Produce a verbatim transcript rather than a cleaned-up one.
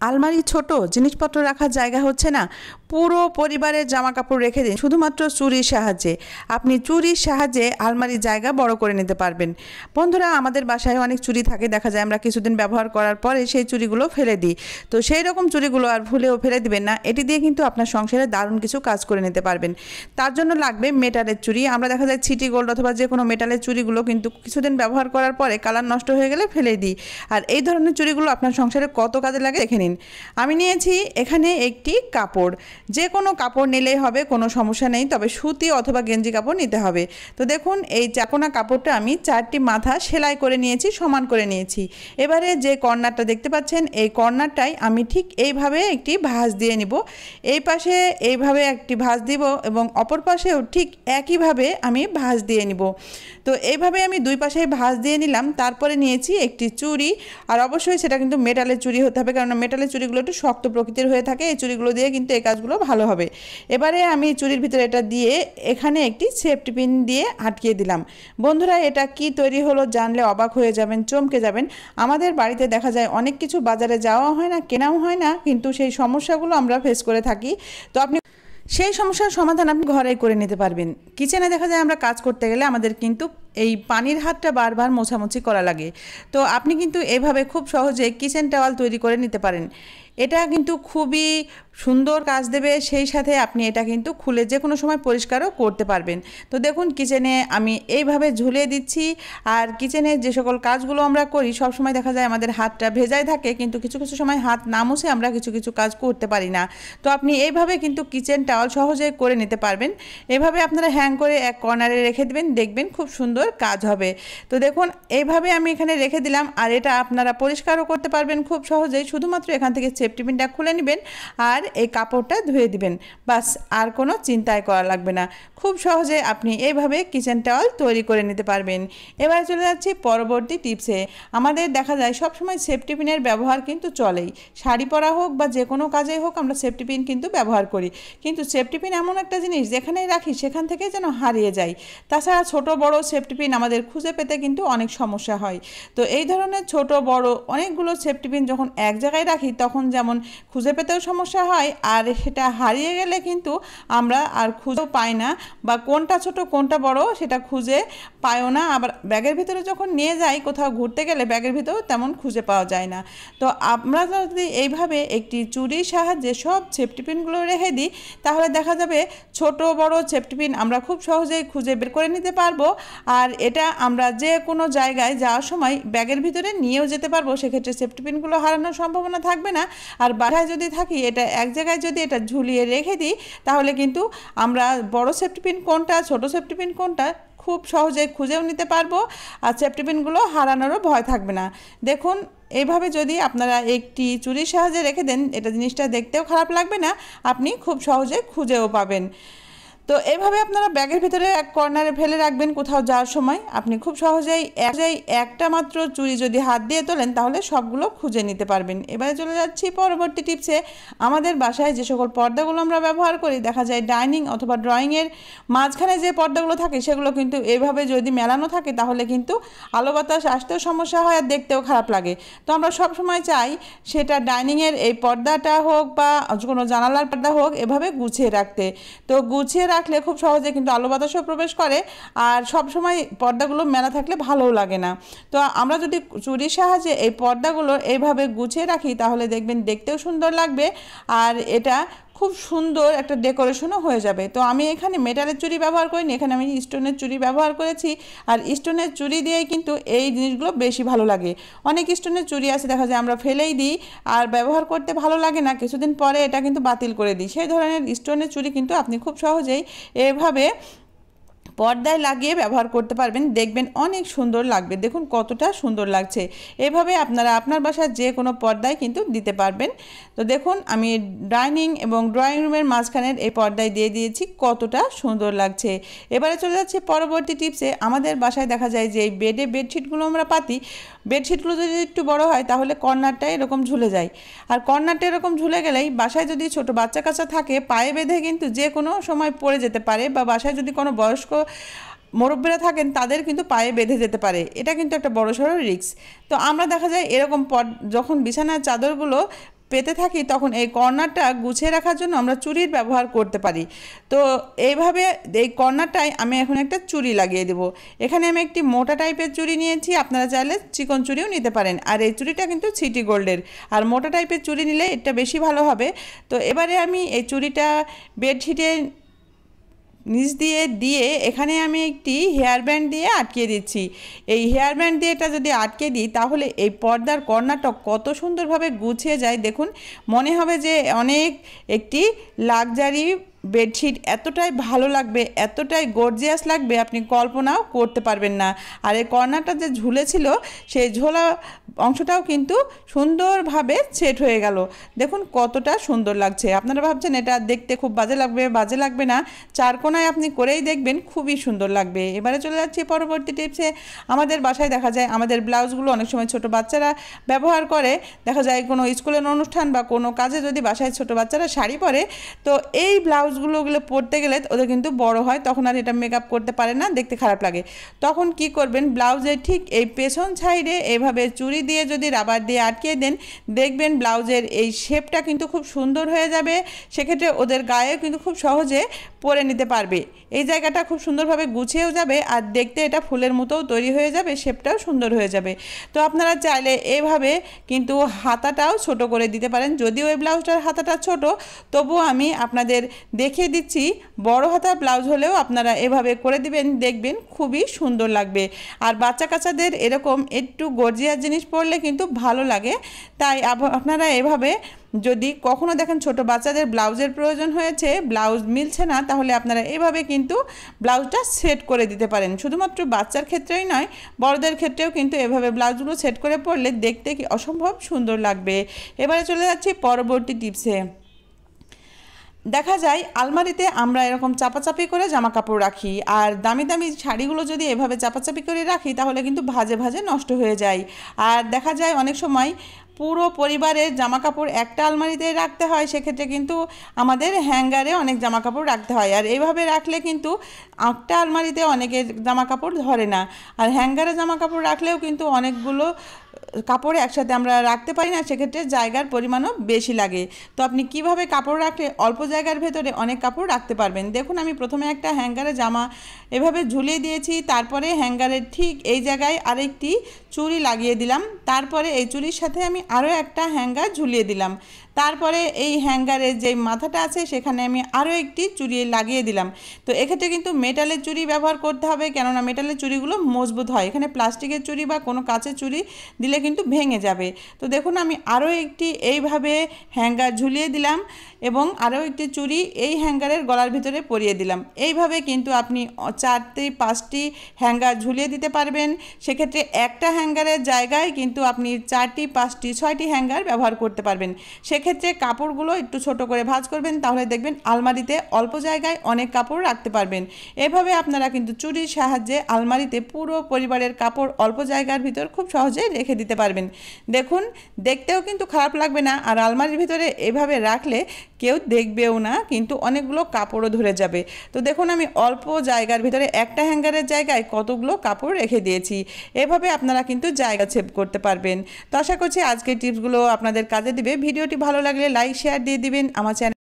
আলমারি ছোট, জিনিসপত্র রাখার জায়গা হচ্ছে না, পুরো পরিবারের জামা কাপড় রেখে দিন শুধুমাত্র চুরির সাহায্যে। আপনি চুরির সাহায্যে আলমারির জায়গা বড় করে নিতে পারবেন। বন্ধুরা, আমাদের বাসায় অনেক চুরি থাকে, দেখা যায় আমরা কিছুদিন ব্যবহার করার পরে সেই চুরিগুলো ফেলে দিই। তো সেই রকম চুরিগুলো আর ভুলেও ফেলে দিবেন না। এটি দিয়ে কিন্তু আপনার সংসারে দারুণ কিছু কাজ করে নিতে পারবেন। তার জন্য লাগবে মেটালের চুরি। আমরা দেখা যায় সিটি গোল্ড অথবা যে কোনো মেটালের চুরিগুলো কিন্তু কিছুদিন ব্যবহার করার পরে কালার নষ্ট হয়ে গেলে ফেলে দিই। আর এই ধরনের চুরিগুলো আপনার সংসারে কত কাজে লাগে দেখে নিন। আমি নিয়েছি এখানে একটি কাপড়, যে কোনো কাপড় নিলেই হবে, কোনো সমস্যা নেই, তবে সুতি অথবা গেঞ্জি কাপড় নিতে হবে। তো দেখুন, এই চাকোনা কাপড়টা আমি চারটি মাথা সেলাই করে নিয়েছি, সমান করে নিয়েছি। এবারে যে কর্নারটা দেখতে পাচ্ছেন, এই কর্নারটাই আমি ঠিক এইভাবে একটি ভাঁজ দিয়ে নিব। এই পাশে এইভাবে একটি ভাঁজ দিব এবং অপর পাশেও ঠিক একইভাবে আমি ভাঁজ দিয়ে নিব। তো এইভাবে আমি দুই পাশে ভাঁজ দিয়ে নিলাম। তারপরে নিয়েছি একটি চুড়ি, আর অবশ্যই সেটা কিন্তু মেটালের চুড়ি হতে হবে, কারণ মেটালের চুড়িগুলো একটু শক্ত প্রকৃতির হয়ে থাকে। এই চুড়িগুলো দিয়ে কিন্তু এই কাজগুলো ভালো হবে। এবারে আমি চুড়ির ভিতরে এটা দিয়ে এখানে একটি সেফটি পিন দিয়ে আটকিয়ে দিলাম। বন্ধুরা, এটা কি তৈরি হলো জানলে অবাক হয়ে যাবেন, চমকে যাবেন। আমাদের বাড়িতে দেখা যায় অনেক কিছু বাজারে যাওয়া হয় না, কেনাও হয় না, কিন্তু সেই সমস্যাগুলো আমরা ফেস করে থাকি। তো আপনি সেই সমস্যার সমাধান আপনি ঘরেই করে নিতে পারবেন। কিচেনে দেখা যায় আমরা কাজ করতে গেলে আমাদের কিন্তু এই পানির হাতটা বারবার মোছামুছি করা লাগে। তো আপনি কিন্তু এভাবে খুব সহজে কিচেন টাওয়াল তৈরি করে নিতে পারেন। এটা কিন্তু খুবই সুন্দর কাজ দেবে, সেই সাথে আপনি এটা কিন্তু খুলে যে কোনো সময় পরিষ্কারও করতে পারবেন। তো দেখুন, কিচেনে আমি এইভাবে ঝুলিয়ে দিচ্ছি। আর কিচেনে যে সকল কাজগুলো আমরা করি সব সময় দেখা যায় আমাদের হাতটা ভেজাই থাকে, কিন্তু কিছু কিছু সময় হাত না মুছে আমরা কিছু কিছু কাজ করতে পারি না। তো আপনি এইভাবে কিন্তু কিচেন টাওয়াল সহজে করে নিতে পারবেন। এভাবে আপনারা হ্যাং করে এক কর্নারে রেখে দেবেন, দেখবেন খুব সুন্দর কাজ হবে। তো দেখুন, এইভাবে আমি এখানে রেখে দিলাম। আর এটা আপনারা পরিষ্কারও করতে পারবেন খুব সহজেই। শুধুমাত্র এখান থেকে সেফটি পিনটা খুলে নেবেন আর এই কাপড়টা ধুয়ে দিবেন, বাস। আর কোনো চিন্তাই করা লাগবে না। খুব সহজে আপনি এইভাবে কিচেন টাওয়াল তৈরি করে নিতে পারবেন। এবার চলে যাচ্ছি পরবর্তী টিপসে। আমাদের দেখা যায় সবসময় সেফটি পিনের ব্যবহার কিন্তু চলেই, শাড়ি পরা হোক বা যে কোনো কাজেই হোক আমরা সেফটি পিন কিন্তু ব্যবহার করি। কিন্তু সেফটি পিন এমন একটা জিনিস, যেখানেই রাখি সেখান থেকে যেন হারিয়ে যায়। তাছাড়া ছোট বড় সেফটি পিন আমাদের খুঁজে পেতে কিন্তু অনেক সমস্যা হয়। তো এই ধরনের ছোট বড় অনেকগুলো সেফটি পিন যখন এক জায়গায় রাখি তখন যেমন খুঁজে পেতেও সমস্যা হয়, আর সেটা হারিয়ে গেলে কিন্তু আমরা আর খুঁজেও পাই না, বা কোনটা ছোট কোনটা বড় সেটা খুঁজে পাইও না। আবার ব্যাগের ভিতরে যখন নিয়ে যাই কোথাও ঘুরতে গেলে ব্যাগের ভিতরেও তেমন খুঁজে পাওয়া যায় না। তো আমরা যদি এইভাবে একটি চুরির সাহায্যে সব সেফটি পিনগুলো রেখে দিই, তাহলে দেখা যাবে ছোট বড় সেফটি পিন আমরা খুব সহজেই খুঁজে বের করে নিতে পারবো। আর এটা আমরা যে কোনো জায়গায় যাওয়ার সময় ব্যাগের ভিতরে নিয়েও যেতে পারবো, সেক্ষেত্রে সেফটি পিনগুলো হারানোর সম্ভাবনা থাকবে না। আর বাসায় যদি থাকি, এটা এক জায়গায় যদি এটা ঝুলিয়ে রেখে দিই, তাহলে কিন্তু আমরা বড় সেফটি পিন কোনটা, ছোট সেফটি পিন কোনটা খুব সহজে খুঁজেও নিতে পারবো। আর সেফটি পিনগুলো হারানোরও ভয় থাকবে না। দেখুন, এইভাবে যদি আপনারা একটি চুরির সাহায্যে রেখে দেন, এটা জিনিসটা দেখতেও খারাপ লাগবে না, আপনি খুব সহজে খুঁজেও পাবেন। তো এইভাবে আপনারা ব্যাগের ভিতরে এক কর্নারে ফেলে রাখবেন কোথাও যাওয়ার সময়। আপনি খুব সহজেই একই একটা মাত্র চুড়ি যদি হাত দিয়ে তোলেন তাহলে সবগুলো খুঁজে নিতে পারবেন। এবারে চলে যাচ্ছি পরবর্তী টিপসে। আমাদের বাসায় যে সকল পর্দাগুলো আমরা ব্যবহার করি, দেখা যায় ডাইনিং অথবা ড্রয়িংয়ের মাঝখানে যে পর্দাগুলো থাকে সেগুলো কিন্তু এইভাবে যদি মেলানো থাকে তাহলে কিন্তু আলো বাতাস আসতেও সমস্যা হয় আর দেখতেও খারাপ লাগে। তো আমরা সব সময় চাই সেটা ডাইনিংয়ের এই পর্দাটা হোক বা কোনো জানালার পর্দা হোক, এভাবে গুছিয়ে রাখতে। তো গুছিয়ে রাখলে খুব সহজে কিন্তু আলো বাতাসও প্রবেশ করে, আর সব সময় পর্দাগুলো মেলা থাকলে ভালোও লাগে না। তো আমরা যদি চুরির সাহায্যে এই পর্দাগুলো এইভাবে গুছিয়ে রাখি তাহলে দেখবেন দেখতেও সুন্দর লাগবে, আর এটা খুব সুন্দর একটা ডেকোরেশনও হয়ে যাবে। তো আমি এখানে মেটালের চুড়ি ব্যবহার করিনি, এখানে আমি স্টোনের চুড়ি ব্যবহার করেছি। আর স্টোনের চুড়ি দিয়েই কিন্তু এই জিনিসগুলো বেশি ভালো লাগে। অনেক স্টোনের চুড়ি আছে দেখা যায় আমরা ফেলেই দিই আর ব্যবহার করতে ভালো লাগে না, কিছুদিন পরে এটা কিন্তু বাতিল করে দিই। সেই ধরনের স্টোনের চুড়ি কিন্তু আপনি খুব সহজেই এভাবে পর্দায় লাগিয়ে ব্যবহার করতে পারবেন, দেখবেন অনেক সুন্দর লাগবে। দেখুন কতটা সুন্দর লাগছে। এভাবে আপনারা আপনার বাসার যে কোনো পর্দায় কিন্তু দিতে পারবেন। তো দেখুন, আমি ডাইনিং এবং ড্রয়িং রুমের মাঝখানের এই পর্দায় দিয়ে দিয়েছি, কতটা সুন্দর লাগছে। এবারে চলে যাচ্ছে পরবর্তী টিপসে। আমাদের বাসায় দেখা যায় যে এই বেডে বেডশিটগুলো আমরা পাতি, বেডশিটগুলো যদি একটু বড় হয় তাহলে কর্নারটা এরকম ঝুলে যায়। আর কর্নারটা এরকম ঝুলে গেলেই বাসায় যদি ছোট বাচ্চা কাচ্চা থাকে, পায়ে বেঁধে কিন্তু যে কোনো সময় পড়ে যেতে পারে, বা বাসায় যদি কোনো বয়স্ক মুরব্বীরা থাকেন তাদের কিন্তু পায়ে বেঁধে যেতে পারে। এটা কিন্তু একটা বড়সড় রিস্ক। তো আমরা দেখা যায় এরকম পর যখন বিছানার চাদরগুলো পেতে থাকি তখন এই কর্নারটা গুছিয়ে রাখার জন্য আমরা চুড়ির ব্যবহার করতে পারি। তো এইভাবে এই কর্নারটায় আমি এখন একটা চুড়ি লাগিয়ে দেব। এখানে আমি একটি মোটা টাইপের চুড়ি নিয়েছি, আপনারা চাইলে চিকন চুড়িও নিতে পারেন। আর এই চুড়িটা কিন্তু সিটি গোল্ডের, আর মোটা টাইপের চুড়ি নিলে এটা বেশি ভালো হবে। তো এবারে আমি এই চুড়িটা বেডশিটে নিচ দিয়ে দিয়ে এখানে আমি একটি হেয়ার ব্যান্ড দিয়ে আটকে দিচ্ছি। এই হেয়ার ব্যান্ড দিয়ে এটা যদি আটকে দিই তাহলে এই পর্দার কর্নারটা কত সুন্দরভাবে গুছিয়ে যায়। দেখুন, মনে হবে যে অনেক একটি লাক্সারি বেডশিট, এতটাই ভালো লাগবে, এতটাই গর্জিয়াস লাগবে, আপনি কল্পনাও করতে পারবেন না। আর এই কর্নারটা যে ঝুলেছিল সেই ঝোলা অংশটাও কিন্তু সুন্দরভাবে সেট হয়ে গেল। দেখুন কতটা সুন্দর লাগছে। আপনারা ভাবছেন এটা দেখতে খুব বাজে লাগবে, বাজে লাগবে না, চার কোনায় আপনি করেই দেখবেন খুবই সুন্দর লাগবে। এবারে চলে যাচ্ছি পরবর্তী টিপসে। আমাদের বাসায় দেখা যায় আমাদের ব্লাউজগুলো অনেক সময় ছোট বাচ্চারা ব্যবহার করে, দেখা যায় কোনো স্কুলের অনুষ্ঠান বা কোনো কাজে যদি বাসায় ছোট বাচ্চারা শাড়ি পরে, তো এই ব্লাউজগুলো ওগুলো পরতে গেলে ওদের কিন্তু বড় হয়, তখন আর এটা মেকআপ করতে পারে না, দেখতে খারাপ লাগে। তখন কি করবেন, ব্লাউজের ঠিক এই পেছন সাইডে এভাবে চুড়ি দিয়ে যদি রাবার দিয়ে আটকে দেন, দেখবেন ব্লাউজের এই শেপটা কিন্তু খুব সুন্দর হয়ে যাবে। সেক্ষেত্রে ওদের গায়েও কিন্তু খুব সহজে পরে নিতে পারবে। এই জায়গাটা খুব সুন্দরভাবে গুছিয়েও যাবে, আর দেখতে এটা ফুলের মতোও তৈরি হয়ে যাবে, শেপটাও সুন্দর হয়ে যাবে। তো আপনারা চাইলে এভাবে কিন্তু হাতাটাও ছোট করে দিতে পারেন। যদিও এই ব্লাউজটার হাতাটা ছোট, তবুও আমি আপনাদের দেখিয়ে দিচ্ছি বড় হাতা ব্লাউজ হলেও আপনারা এভাবে করে দিবেন, দেখবেন খুবই সুন্দর লাগবে। আর বাচ্চা কাচ্চাদের এরকম একটু গর্জিয়াস জিনিস পরলে কিন্তু ভালো লাগে। তাই আপনারা এভাবে যদি কখনো দেখেন ছোট বাচ্চাদের ব্লাউজের প্রয়োজন হয়েছে, ব্লাউজ মিলছে না, তাহলে আপনারা এভাবে কিন্তু ব্লাউজটা সেট করে দিতে পারেন। শুধুমাত্র বাচ্চার ক্ষেত্রেই নয়, বড়দের ক্ষেত্রেও কিন্তু এভাবে ব্লাউজগুলো সেট করে পরলে দেখতে কি অসম্ভব সুন্দর লাগবে। এবারে চলে যাচ্ছি পরবর্তী টিপসে। দেখা যায় আলমারিতে আমরা এরকম চাপাচাপি করে জামা কাপড় রাখি, আর দামি দামি শাড়িগুলো যদি এভাবে চাপাচাপি করে রাখি তাহলে কিন্তু ভাজে ভাজে নষ্ট হয়ে যায়। আর দেখা যায় অনেক সময় পুরো পরিবারের জামা কাপড় একটা আলমারিতে রাখতে হয়, সেক্ষেত্রে কিন্তু আমাদের হ্যাঙ্গারে অনেক জামা কাপড় রাখতে হয়। আর এইভাবে রাখলে কিন্তু একটা আলমারিতে অনেকের জামা কাপড় ধরে না, আর হ্যাঙ্গারে জামা কাপড় রাখলেও কিন্তু অনেকগুলো কাপড় একসাথে আমরা রাখতে পারি না, সেক্ষেত্রে জায়গার পরিমাণও বেশি লাগে। তো আপনি কিভাবে কাপড় রাখলে অল্প জায়গার ভেতরে অনেক কাপড় রাখতে পারবেন। দেখুন, আমি প্রথমে একটা হ্যাঙ্গারে জামা এভাবে ঝুলিয়ে দিয়েছি, তারপরে হ্যাঙ্গারের ঠিক এই জায়গায় আরেকটি চুড়ি লাগিয়ে দিলাম, তারপরে এই চুড়ির সাথে আমি আরও একটা হ্যাঙ্গার ঝুলিয়ে দিলাম, তারপরে এই হ্যাঙ্গারের যে মাথাটা আছে সেখানে আমি আরও একটি চুড়ি লাগিয়ে দিলাম। তো এক্ষেত্রে কিন্তু মেটালের চুড়ি ব্যবহার করতে হবে, কেননা মেটালের চুড়িগুলো মজবুত হয়। এখানে প্লাস্টিকের চুড়ি বা কোনো কাচের চুড়ি দিলে কিন্তু ভেঙে যাবে। তো দেখুন, আমি আরও একটি এইভাবে হ্যাঙ্গার ঝুলিয়ে দিলাম এবং আরও একটি চুড়ি এই হ্যাঙ্গারের গলার ভিতরে পরিয়ে দিলাম। এইভাবে কিন্তু আপনি চারটি পাঁচটি হ্যাঙ্গার ঝুলিয়ে দিতে পারবেন। সেক্ষেত্রে একটা হ্যাঙ্গারের জায়গায় কিন্তু আপনি চারটি পাঁচটি ছয়টি হ্যাঙ্গার ব্যবহার করতে পারবেন। সেক্ষেত্রে কাপড়গুলো একটু ছোট করে ভাঁজ করবেন, তাহলে দেখবেন আলমারিতে অল্প জায়গায় অনেক কাপড় রাখতে পারবেন। এভাবে আপনারা কিন্তু চুড়ির সাহায্যে আলমারিতে পুরো পরিবারের কাপড় অল্প জায়গার ভিতর খুব সহজে রেখে দিতে পারবেন। দেখুন, দেখতেও কিন্তু খারাপ লাগবে না, আর আলমারির ভিতরে এভাবে রাখলে কেউ দেখবেও না, কিন্তু অনেকগুলো কাপড়ও ধরে যাবে। তো দেখুন, আমি অল্প জায়গার ভিতরে একটা হ্যাঙ্গারের জায়গায় কতগুলো কাপড় রেখে দিয়েছি। এভাবে আপনারা কিন্তু জায়গা সেভ করতে পারবেন। তো আশা করছি আজকের টিপসগুলো আপনাদের কাজে দিবে। ভিডিওটি ভালো লাগলে লাইক শেয়ার দিয়ে দিবেন। আমার চ্যানেল